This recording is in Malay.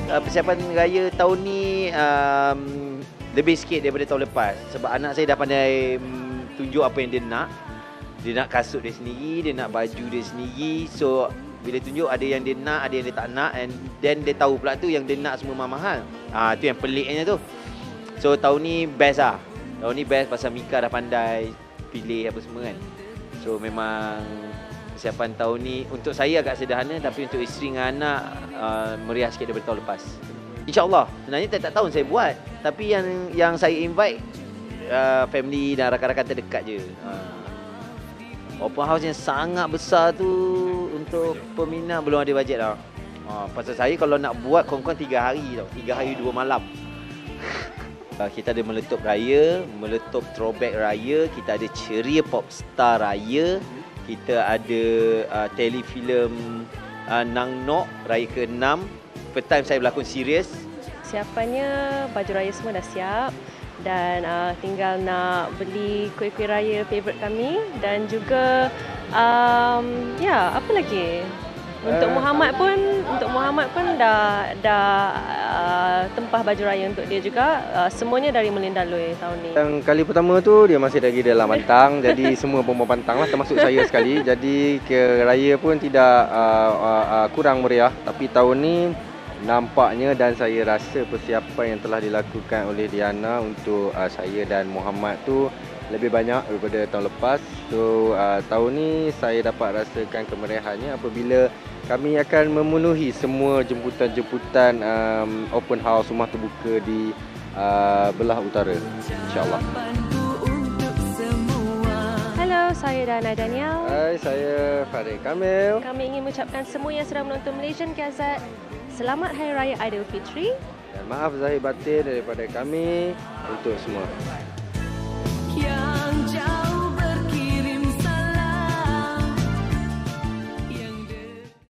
persiapan raya tahun ni lebih sikit daripada tahun lepas. Sebab anak saya dah pandai tunjuk apa yang dia nak. Dia nak kasut dia sendiri, dia nak baju dia sendiri. So bila tunjuk ada yang dia nak, ada yang dia tak nak, and then dia tahu pula tu yang dia nak semua mahal. Tu yang peliknya tu. So tahun ni best lah. Tahun ni best pasal Mika dah pandai pilih apa semua kan. So memang persiapan tahun ni untuk saya agak sederhana, tapi untuk isteri dengan anak meriah sikit daripada tahun lepas. InsyaAllah. Sebenarnya tak tahun saya buat, tapi yang saya invite family dan rakan-rakan terdekat je. Open house yang sangat besar tu untuk peminat belum ada bajet lah. Pasal saya kalau nak buat kon-kon 3 hari tau. 3 hari 2 malam. Kita ada meletup raya, meletup throwback raya, kita ada ceria popstar raya, kita ada telefilm Nang Nok raya ke-6. First time saya berlakon serius. Siapannya baju raya semua dah siap dan tinggal nak beli kuih-kuih raya favourite kami dan juga apa lagi? Untuk Muhammad pun dah tempah baju raya untuk dia juga. Semuanya dari Melinda Lui tahun ni. Yang kali pertama tu dia masih lagi dalam pantang. Jadi semua perempuan pantang lah, termasuk saya sekali. Jadi ke raya pun tidak kurang meriah. Tapi tahun ni nampaknya dan saya rasa persiapan yang telah dilakukan oleh Diana untuk saya dan Muhammad tu lebih banyak daripada tahun lepas. So tahun ni saya dapat rasakan kemeriahannya apabila kami akan memenuhi semua jemputan-jemputan open house rumah terbuka di belah utara, insyaAllah. Halo, saya Dana Daniel. Hai, saya Farid Kamil. Kami ingin mengucapkan semua yang sedang menonton Malaysian Gazette Selamat Hari Raya Aidilfitri. Dan maaf zahir batin daripada kami untuk semua.